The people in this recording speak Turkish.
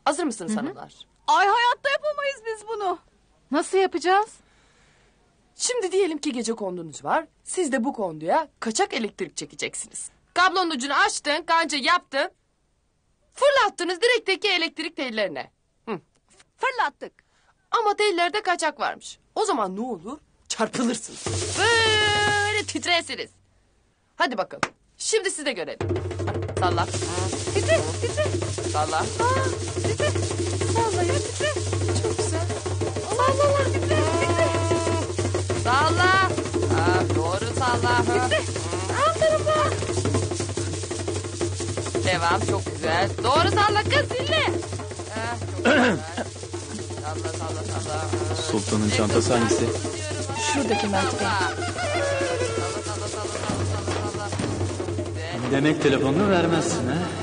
Hazır mısınız hanımlar? Ay hayatta yapamayız biz bunu. Nasıl yapacağız? Şimdi diyelim ki gece kondunuz var. Siz de bu konduya kaçak elektrik çekeceksiniz. Kablonun ucunu açtın, kanca yaptın. Fırlattınız direkteki elektrik tellerine. Fırlattık. Ama tellerde kaçak varmış. O zaman ne olur? Çarpılırsınız. Böyle titrersiniz. Hadi bakalım. Şimdi siz de görelim. Salla. Titre, titre. Salla. Titre. Sallayın. Titre. Çok güzel. Allah, titre, titre. Salla. Doğru salla. Titre. Aferin bak. Devam, çok güzel. Doğru salla kız zilli. Çok güzel. Salla salla salla. Sultanın çantası hangisi? Şuradaki Mert Bey. Salla salla salla salla salla. Çok güzel. Demek telefonunu vermezsin ha?